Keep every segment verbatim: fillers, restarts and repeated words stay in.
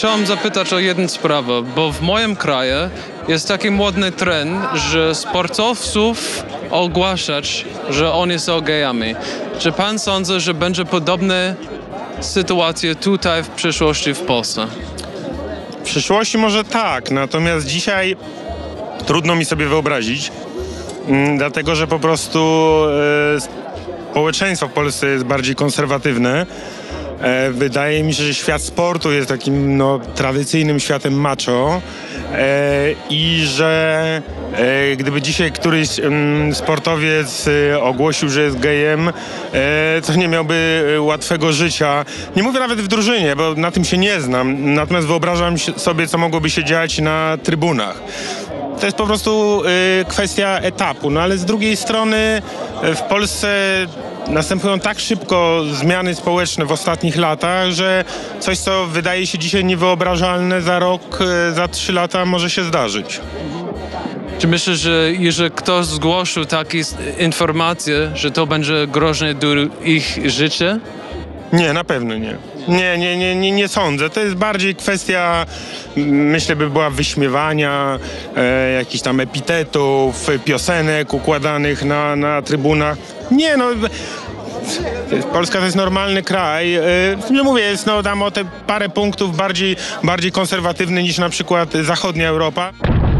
chciałem zapytać o jedną sprawę, bo w moim kraju jest taki modny trend, że sportowców ogłaszać, że oni są gejami. Czy pan sądzi, że będzie podobna sytuacja tutaj w przyszłości w Polsce? W przyszłości może tak, natomiast dzisiaj trudno mi sobie wyobrazić, m, dlatego że po prostu e, społeczeństwo w Polsce jest bardziej konserwatywne. E, wydaje mi się, że świat sportu jest takim no, tradycyjnym światem macho e, i że e, gdyby dzisiaj któryś m, sportowiec e, ogłosił, że jest gejem, e, to nie miałby łatwego życia. Nie mówię nawet w drużynie, bo na tym się nie znam, natomiast wyobrażam sobie, co mogłoby się dziać na trybunach. To jest po prostu y, kwestia etapu, no ale z drugiej strony y, w Polsce następują tak szybko zmiany społeczne w ostatnich latach, że coś, co wydaje się dzisiaj niewyobrażalne, za rok, y, za trzy lata może się zdarzyć. Czy myślisz, że jeżeli ktoś zgłosił takie informacje, że to będzie groźne dla ich życia? Nie, na pewno nie. Nie, nie, nie, nie, nie sądzę. To jest bardziej kwestia, myślę, by była wyśmiewania, e, jakichś tam epitetów, piosenek układanych na, na trybunach. Nie, no... Polska to jest normalny kraj. E, nie mówię, jest no, tam o te parę punktów bardziej, bardziej konserwatywny niż na przykład zachodnia Europa.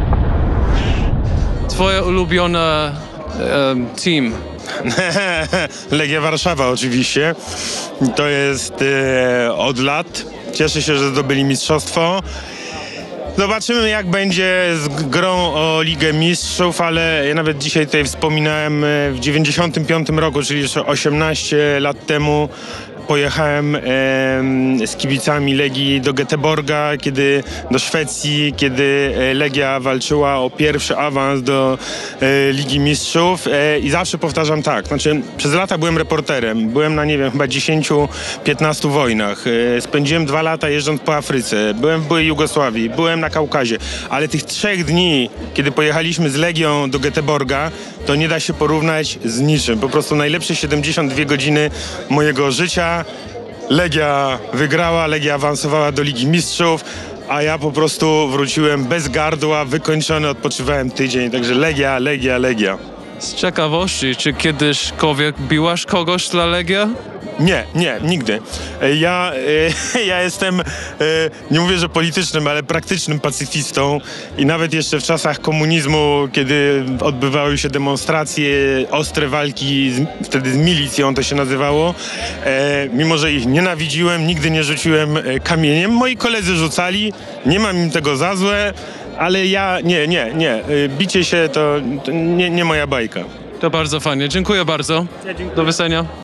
Twoje ulubione um, team? Legia Warszawa oczywiście. To jest e, od lat. Cieszę się, że zdobyli mistrzostwo. Zobaczymy, jak będzie z grą o Ligę Mistrzów, ale ja nawet dzisiaj tutaj wspominałem, w dziewięćdziesiątym piątym roku, czyli już osiemnaście lat temu, pojechałem e, z kibicami Legii do Göteborga, kiedy do Szwecji, kiedy Legia walczyła o pierwszy awans do e, Ligi Mistrzów e, i zawsze powtarzam tak, znaczy przez lata byłem reporterem, byłem na nie wiem, chyba dziesięciu, piętnastu wojnach, e, spędziłem dwa lata jeżdżąc po Afryce, byłem w byłej Jugosławii, byłem na Kaukazie, ale tych trzech dni, kiedy pojechaliśmy z Legią do Göteborga, to nie da się porównać z niczym. Po prostu najlepsze siedemdziesiąt dwie godziny mojego życia. Legia wygrała, Legia awansowała do Ligi Mistrzów, a ja po prostu wróciłem bez gardła, wykończony, odpoczywałem tydzień. Także Legia, Legia, Legia. Z ciekawości, czy kiedyśkolwiek biłaś kogoś dla Legia? Nie, nie, nigdy. Ja, e, ja jestem, e, nie mówię, że politycznym, ale praktycznym pacyfistą i nawet jeszcze w czasach komunizmu, kiedy odbywały się demonstracje, ostre walki, z, wtedy z milicją to się nazywało, e, mimo że ich nienawidziłem, nigdy nie rzuciłem kamieniem. Moi koledzy rzucali, nie mam im tego za złe, ale ja, nie, nie, nie. Bicie się to, to nie, nie moja bajka. To bardzo fajnie. Dziękuję bardzo. Do widzenia.